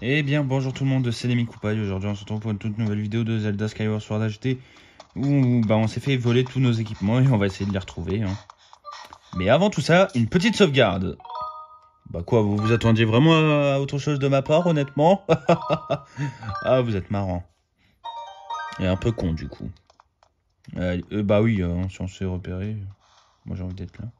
Eh bien, bonjour tout le monde, c'est Lemmy Coupaille. Aujourd'hui, on se retrouve pour une toute nouvelle vidéo de Zelda Skyward Sword HD où on s'est fait voler tous nos équipements et on va essayer de les retrouver. Mais avant tout ça, une petite sauvegarde. Bah quoi, vous vous attendiez vraiment à autre chose de ma part, honnêtement? Ah, vous êtes marrant. Et un peu con, du coup. Bah oui, si on s'est repéré, moi j'ai envie d'être là.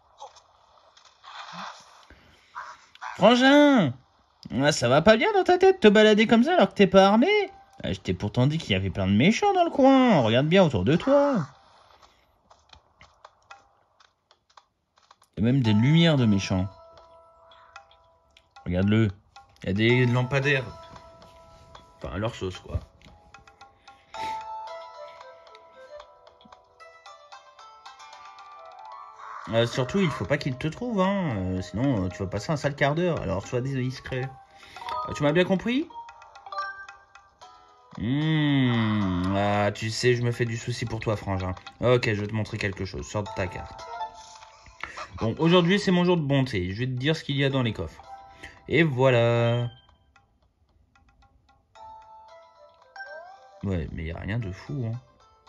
Frangin! Ah, ça va pas bien dans ta tête te balader comme ça alors que t'es pas armé? Je t'ai pourtant dit qu'il y avait plein de méchants dans le coin. Regarde bien autour de toi. Il y a même des lumières de méchants. Regarde-le. Il y a des lampadaires. Enfin, à leur sauce, quoi. Surtout, il faut pas qu'il te trouve, hein. Sinon, tu vas passer un sale quart d'heure. Alors, sois discret. Tu m'as bien compris? Ah, tu sais, je me fais du souci pour toi, frangin. Ok, je vais te montrer quelque chose. Sors de ta carte. Bon, aujourd'hui, c'est mon jour de bonté. Je vais te dire ce qu'il y a dans les coffres. Et voilà. Ouais, mais il n'y a rien de fou, hein.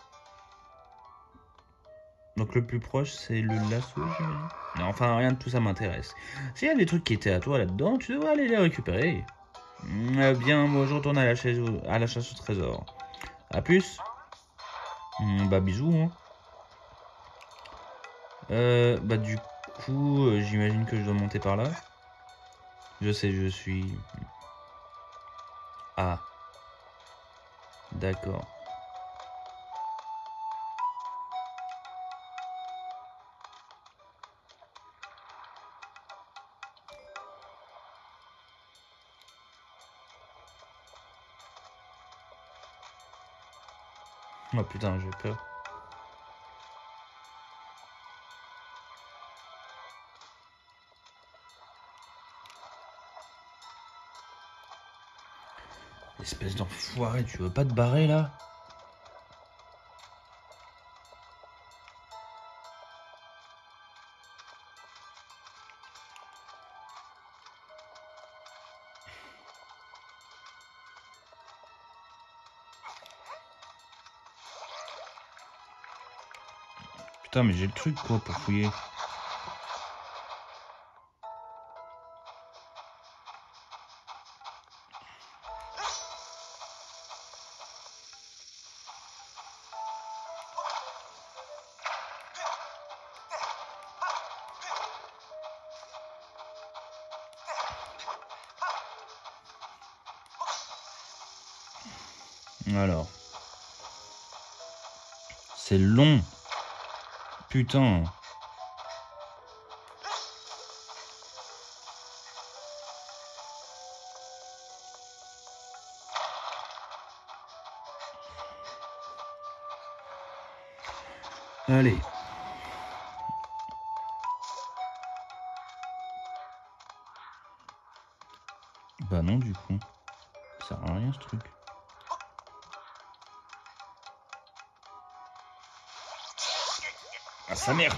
Donc le plus proche, c'est le lasso, j'imagine. Non, enfin, rien de tout ça m'intéresse. S'il y a des trucs qui étaient à toi là-dedans, tu devrais aller les récupérer. Bien, moi je retourne à la chasse au trésor. A plus. Bah bisous, hein. Bah du coup, j'imagine que je dois monter par là. Je sais, je suis... Ah, d'accord. Oh putain, j'ai peur. Espèce d'enfoiré, tu veux pas te barrer là? Putain, mais j'ai le truc quoi pour fouiller. Alors, c'est long. Putain. Allez. Bah non, du coup. Ça sert à rien ce truc. Ah, sa mère!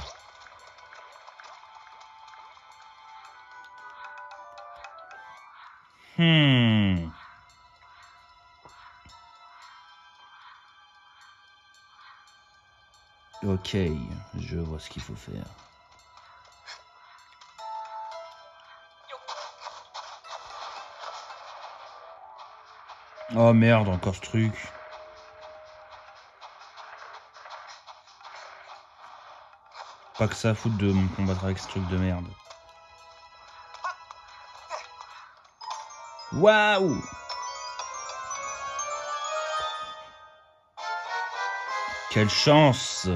Hmm. Ok, je vois ce qu'il faut faire. Oh merde, encore ce truc. Pas que ça à foutre de me combattre avec ce truc de merde. Waouh! Quelle chance!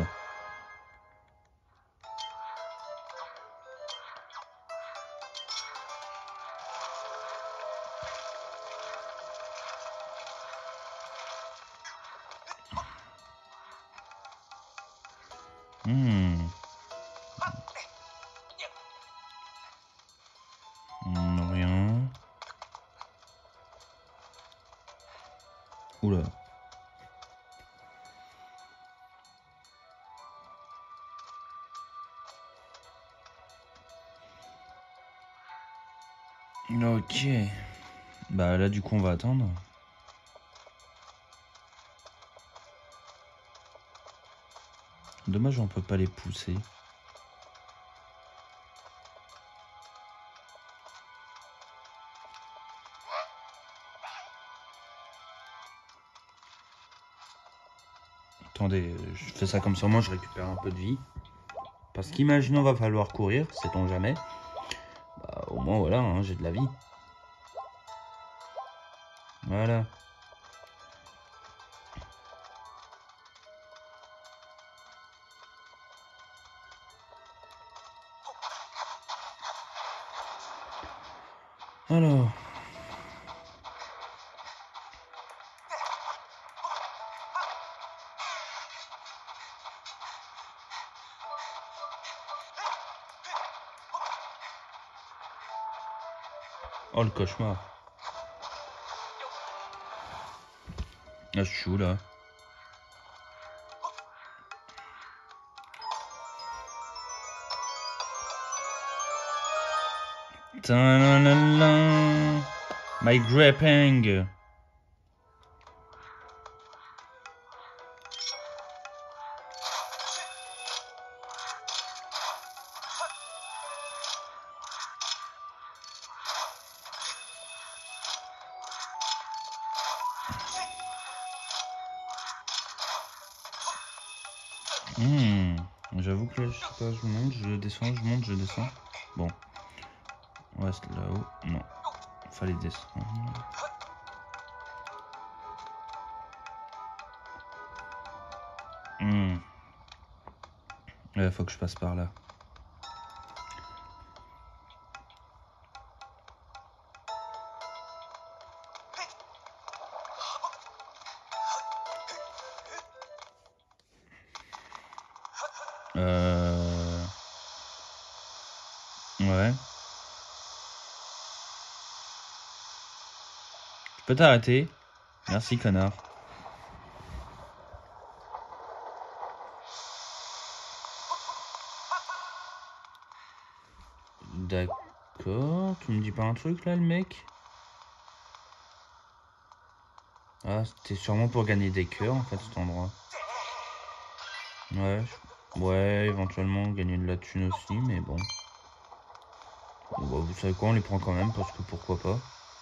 Hmm. Rien. Oula. Ok. Bah là du coup on va attendre. Dommage on peut pas les pousser. Attendez, je fais ça comme ça, moi je récupère un peu de vie. Parce qu'imaginons va falloir courir, sait-on jamais. Bah, au moins voilà, hein, j'ai de la vie. Voilà. Alors. Oh le cauchemar. Ah je suis où là? Ta-la-la-la. My grappling. J'avoue que là, je sais pas, je monte, je descends, je monte, je descends. Bon. On reste là-haut. Non. Fallait descendre. Ouais, faut que je passe par là. Ouais. Tu peux t'arrêter. Merci, connard. D'accord. Tu me dis pas un truc là, le mec? Ah, c'était sûrement pour gagner des cœurs en fait, cet endroit. Ouais. Ouais, éventuellement gagner de la thune aussi, mais bon. Bon, bah, vous savez quoi, on les prend quand même parce que pourquoi pas.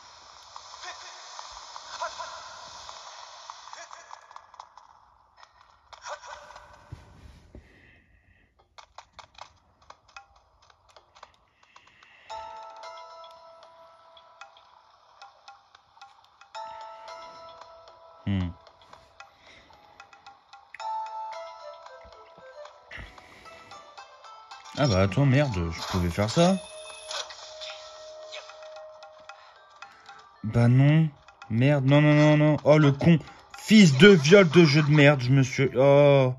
Ah bah attends, merde, je pouvais faire ça. Bah non. Merde, non, non, non, non. Oh le con. Fils de viol de jeu de merde, je me suis... Oh.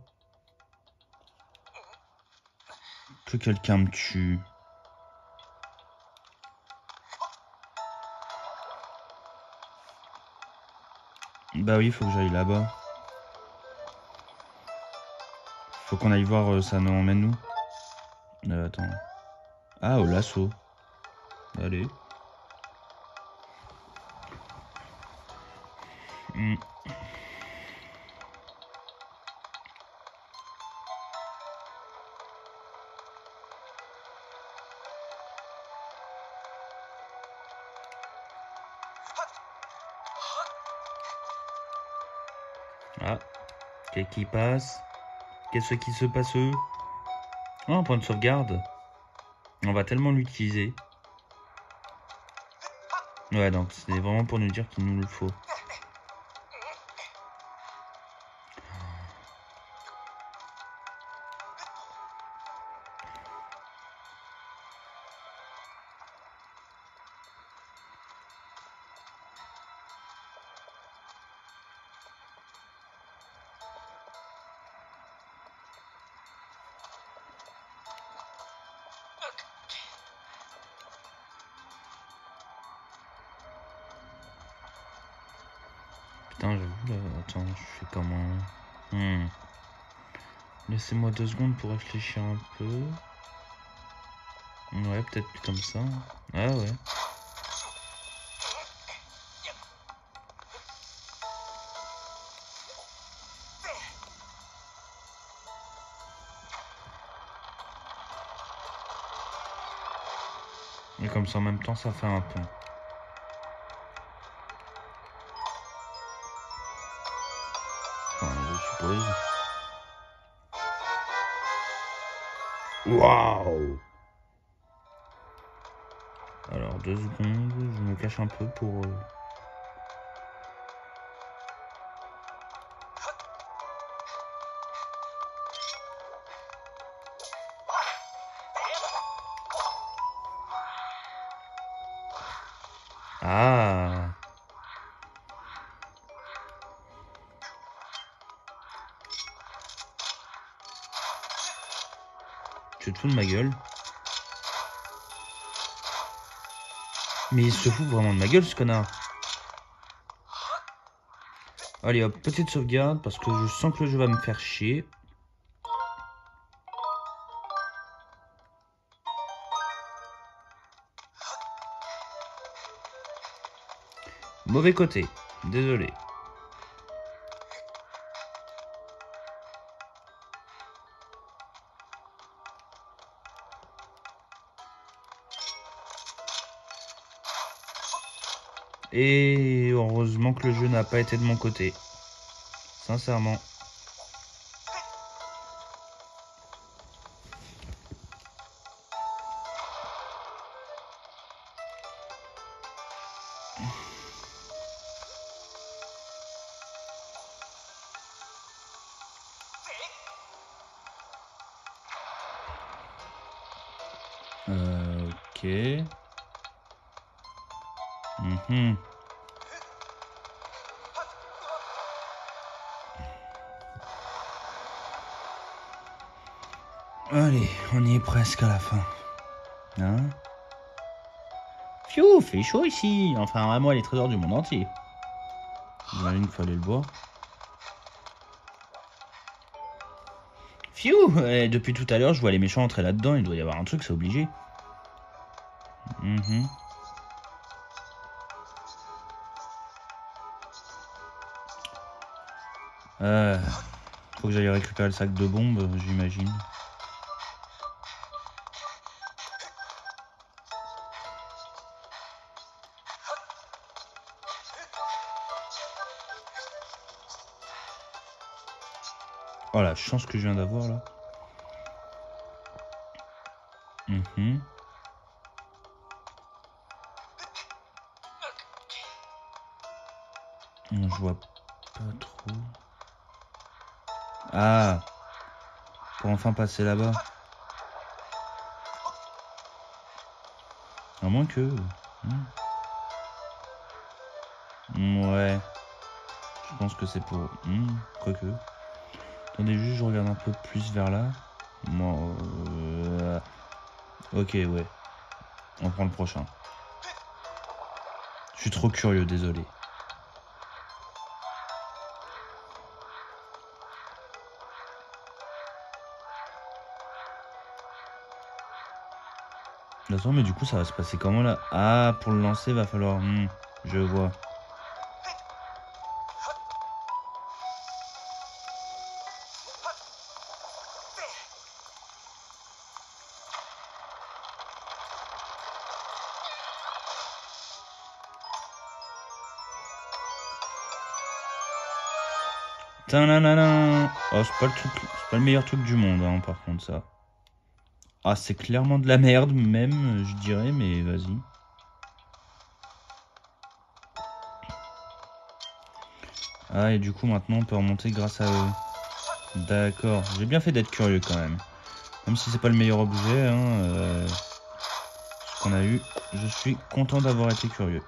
Que quelqu'un me tue. Bah oui, faut que j'aille là-bas. Faut qu'on aille voir ça nous emmène où. Attends. Ah, au lasso. Allez. Ah. Qu'est-ce qui passe? Qu'est-ce qui se passe? Oh, un point de sauvegarde. On va tellement l'utiliser. Ouais, donc c'est vraiment pour nous dire qu'il nous le faut. Putain, j'avoue, là, attends, je fais comment? Laissez-moi 2 secondes pour réfléchir un peu. Ouais, peut-être comme ça. Ah ouais. Et comme ça en même temps ça fait un pont. Enfin, je suppose. Waouh! Alors 2 secondes, je me cache un peu pour... Ah! Tu te fous de ma gueule? Mais il se fout vraiment de ma gueule ce connard. Allez hop, petite sauvegarde parce que je sens que le jeu va me faire chier. Mauvais côté, désolé. Et heureusement que le jeu n'a pas été de mon côté. Sincèrement. Ok. Allez, on y est presque à la fin. Hein? Fiou, fait chaud ici. Enfin, vraiment les trésors du monde entier. J'imagine qu'il fallait le voir. Fiou, depuis tout à l'heure, je vois les méchants entrer là-dedans. Il doit y avoir un truc, c'est obligé. Faut que j'aille récupérer le sac de bombes, j'imagine. Oh la chance que je viens d'avoir là. Je vois pas trop. Ah, pour enfin passer là-bas. À moins que... Ouais. Je pense que c'est pour... quoique. Attendez juste, je regarde un peu plus vers là. Moi, ok, ouais. On prend le prochain. Je suis trop curieux, désolé. Attends, mais du coup, ça va se passer comment là? Ah, pour le lancer, va falloir... je vois. Tananana. Oh, c'est pas le truc, c'est pas le meilleur truc du monde, hein, par contre, ça. Ah, c'est clairement de la merde, même, je dirais, mais vas-y. Ah, et du coup, maintenant, on peut remonter grâce à eux. D'accord. J'ai bien fait d'être curieux, quand même. Même si c'est pas le meilleur objet, hein, ce qu'on a eu, je suis content d'avoir été curieux.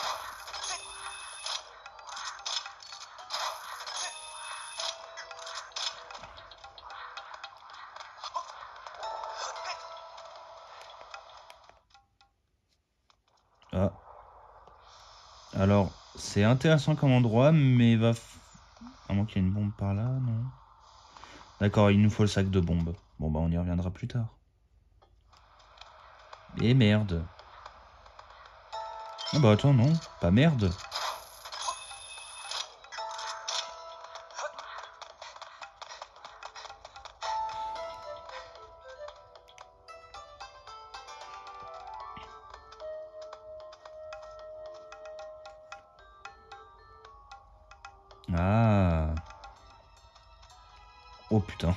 Ah. Alors, c'est intéressant comme endroit, mais va... À moins qu'il y ait une bombe par là, non? D'accord, il nous faut le sac de bombes. Bon, bah, on y reviendra plus tard. Et merde. Ah bah attends, non, pas merde. Ah. Oh putain.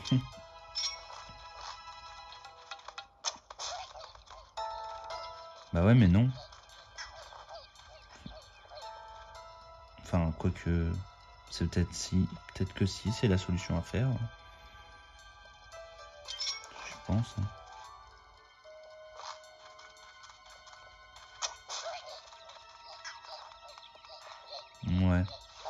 Bah ouais mais non. Enfin quoique... C'est peut-être si... Peut-être que si, c'est la solution à faire. Je pense. Ouais.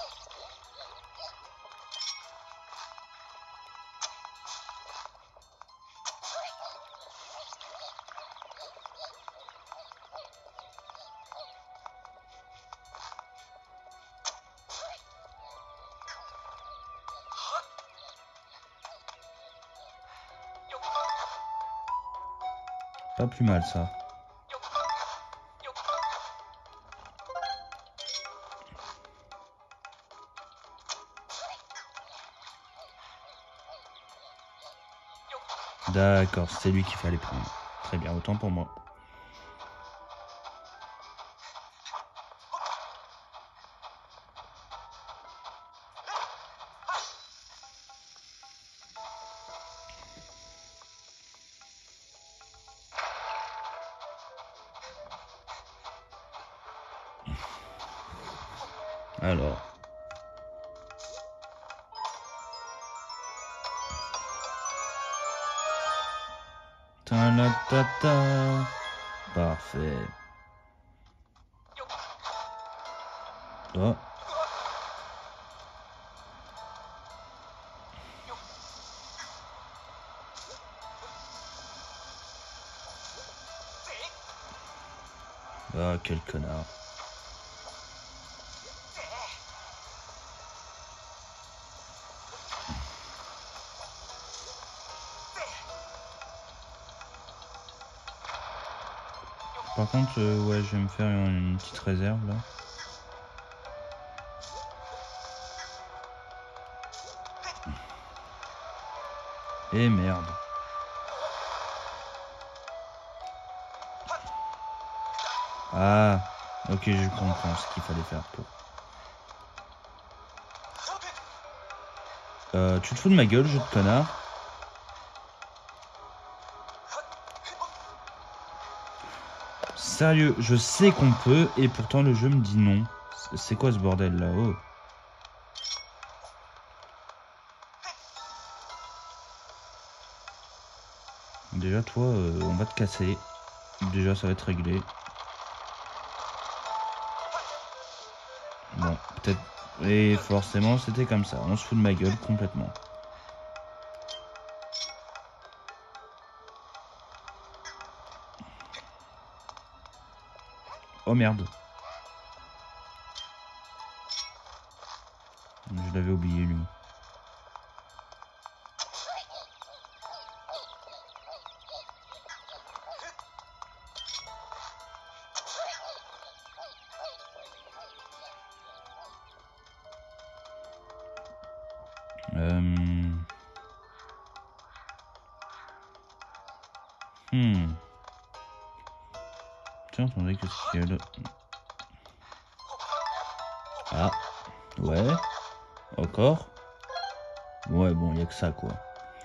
Pas plus mal ça. D'accord, c'est lui qu'il fallait prendre. Très bien, autant pour moi. Alors. Ta-la-ta-ta. Parfait. Oh. Ah, quel connard. Par contre, ouais, je vais me faire une petite réserve là. Et merde. Ah, ok, je comprends ce qu'il fallait faire pour. Tu te fous de ma gueule, jeu de connard? Sérieux, je sais qu'on peut et pourtant le jeu me dit non. C'est quoi ce bordel là? Oh. Déjà toi, on va te casser. Déjà ça va être réglé. Bon, peut-être... Et forcément c'était comme ça, on se fout de ma gueule complètement. Oh merde. Je l'avais oublié lui. Tiens, attendez, qu'est-ce qu'il y a là? Ah, ouais. Encore. Ouais, bon, il n'y a que ça, quoi.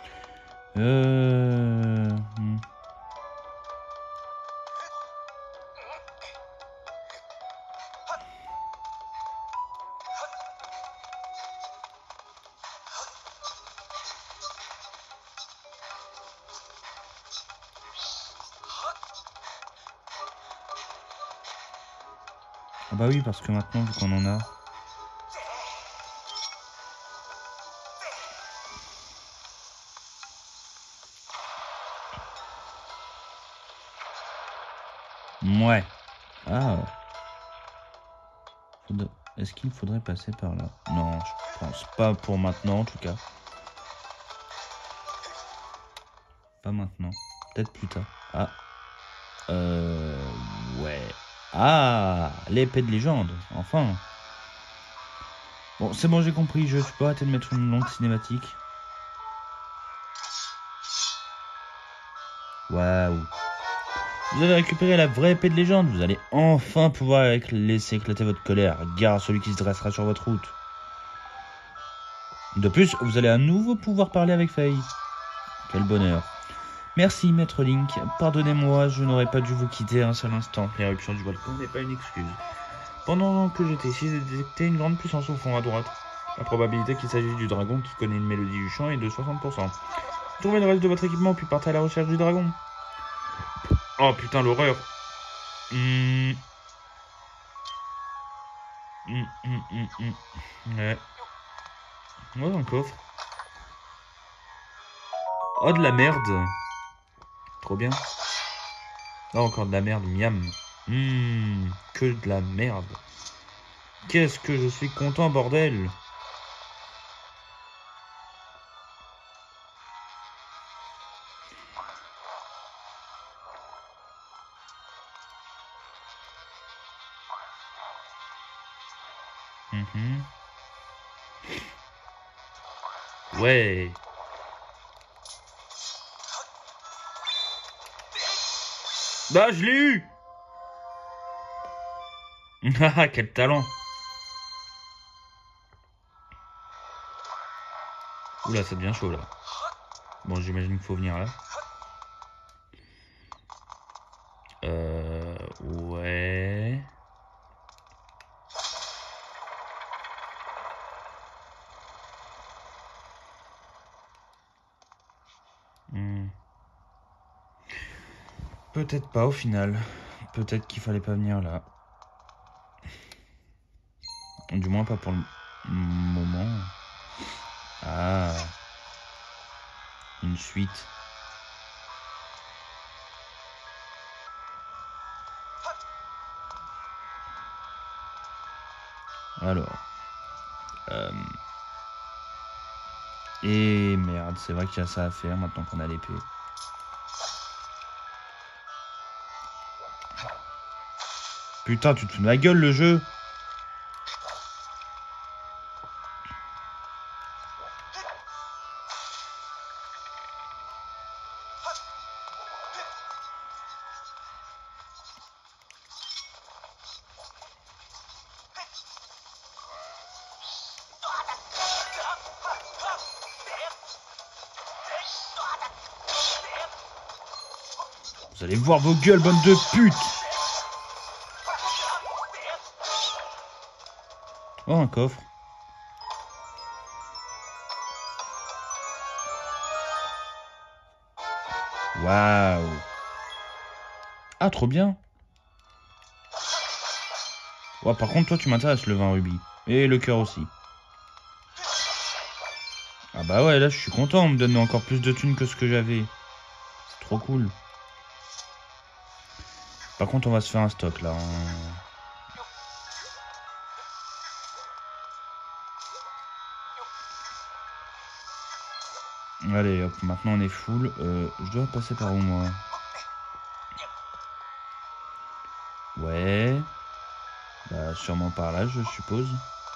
Ah bah oui, parce que maintenant, vu qu'on en a... Ouais. Ah. Est-ce qu'il faudrait passer par là? Non, je pense pas pour maintenant, en tout cas. Pas maintenant. Peut-être plus tard. Ah. Ouais. Ah, l'épée de légende, enfin. Bon, c'est bon, j'ai compris, tu peux arrêter de mettre une longue cinématique. Waouh. Vous avez récupéré la vraie épée de légende, vous allez enfin pouvoir laisser éclater votre colère. Gare à celui qui se dressera sur votre route. De plus, vous allez à nouveau pouvoir parler avec Faye. Quel bonheur. Merci, maître Link. Pardonnez-moi, je n'aurais pas dû vous quitter un seul instant. L'éruption du volcan n'est pas une excuse. Pendant que j'étais ici, j'ai détecté une grande puissance au fond à droite. La probabilité qu'il s'agisse du dragon qui connaît une mélodie du chant est de 60%. Trouvez le reste de votre équipement puis partez à la recherche du dragon. Oh putain, l'horreur. Ouais. Oh, un coffre. Oh, de la merde. Trop bien. Oh, encore de la merde, miam. Que de la merde. Qu'est-ce que je suis content, bordel. Ouais. Bah, je l'ai eu. Ah, quel talent. Oula, ça devient chaud, là. Bon, j'imagine qu'il faut venir là. Ouais... Peut-être pas au final. Peut-être qu'il fallait pas venir là. Du moins pas pour le moment. Ah. Une suite. Alors. Et merde, c'est vrai qu'il y a ça à faire maintenant qu'on a l'épée. Putain, tu te fous de ma gueule le jeu. Vous allez voir vos gueules, bande de putes. Oh, un coffre. Waouh. Ah, trop bien. Ouais, par contre, toi, tu m'intéresses, le vin rubis. Et le cœur aussi. Ah bah ouais, là, je suis content. On me donne encore plus de thunes que ce que j'avais. C'est trop cool. Par contre, on va se faire un stock, là. Allez, hop, maintenant on est full. Je dois passer par où, moi? Ouais. Bah, sûrement par là, je suppose.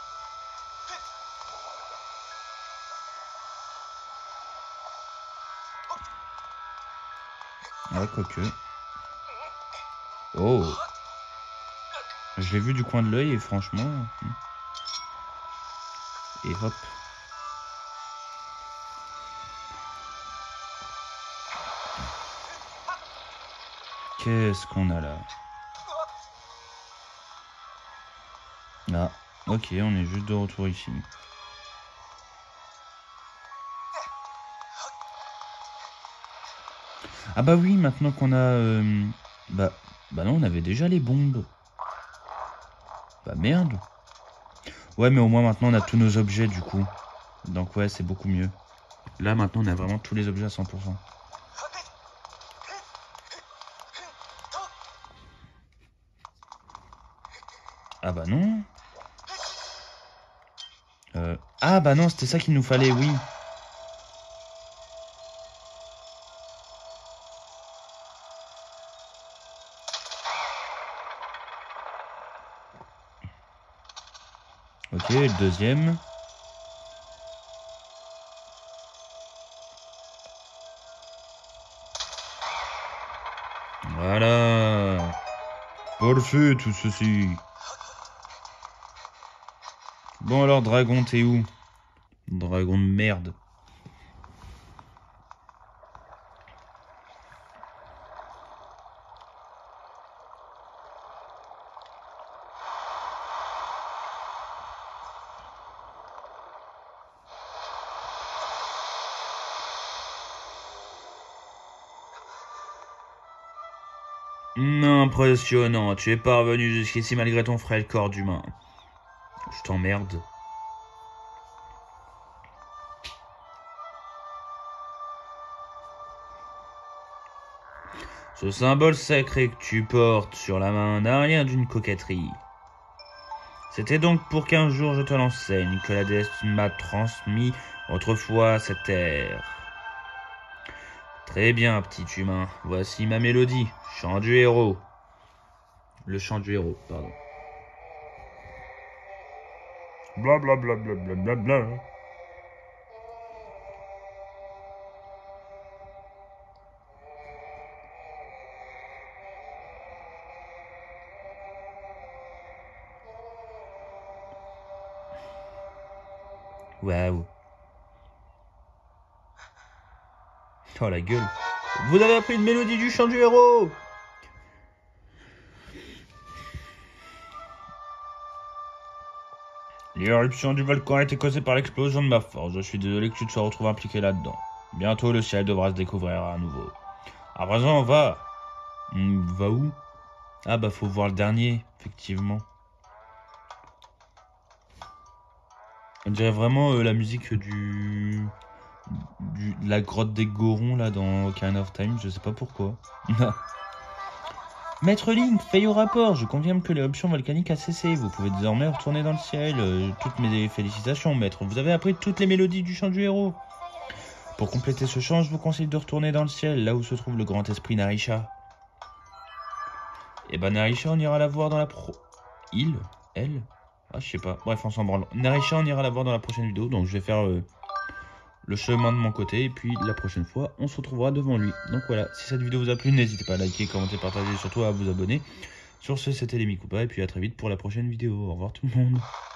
Ouais, quoique. Oh. Je l'ai vu du coin de l'œil et franchement... Et hop. Qu'est-ce qu'on a là? Ah, ok, on est juste de retour ici. Ah bah oui, maintenant qu'on a... Bah non, on avait déjà les bombes. Bah merde. Ouais, mais au moins maintenant on a tous nos objets du coup. Donc ouais, c'est beaucoup mieux. Là maintenant on a vraiment tous les objets à 100%. Ah bah non. Ah bah non, c'était ça qu'il nous fallait, oui. Ok, le deuxième. Voilà. Parfait tout ceci. Bon alors dragon, t'es où? Dragon de merde. Impressionnant, tu es parvenu jusqu'ici malgré ton frêle corps d'humain. Je t'emmerde. Ce symbole sacré que tu portes sur la main n'a rien d'une coquetterie. C'était donc pour qu'un jour je te l'enseigne que la déesse m'a transmis autrefois cette terre. Très bien, petit humain, voici ma mélodie, chant du héros. Le chant du héros, pardon. Bla bla bla bla bla bla bla. Waouh. Oh la gueule. Vous avez appris une mélodie du chant du héros. L'éruption du volcan a été causée par l'explosion de ma force. Je suis désolé que tu te sois retrouvé impliqué là-dedans. Bientôt le ciel devra se découvrir à nouveau. À présent, va. Va où? Ah bah faut voir le dernier, effectivement. On dirait vraiment la musique de la grotte des Gorons là dans Ocarina of Time, je sais pas pourquoi. Maître Link, fait au rapport, je confirme que l'éruption volcanique a cessé. Vous pouvez désormais retourner dans le ciel. Toutes mes félicitations, maître. Vous avez appris toutes les mélodies du chant du héros. Pour compléter ce chant, je vous conseille de retourner dans le ciel, là où se trouve le grand esprit Narisha. Et ben Narisha, on ira la voir dans la Elle? Ah, je sais pas. Bref, on s'en branle. Narisha, on ira la voir dans la prochaine vidéo. Donc, je vais faire le chemin de mon côté. Et puis, la prochaine fois, on se retrouvera devant lui. Donc, voilà. Si cette vidéo vous a plu, n'hésitez pas à liker, commenter, partager et surtout à vous abonner. Sur ce, c'était les Mikupa. Et puis, à très vite pour la prochaine vidéo. Au revoir tout le monde.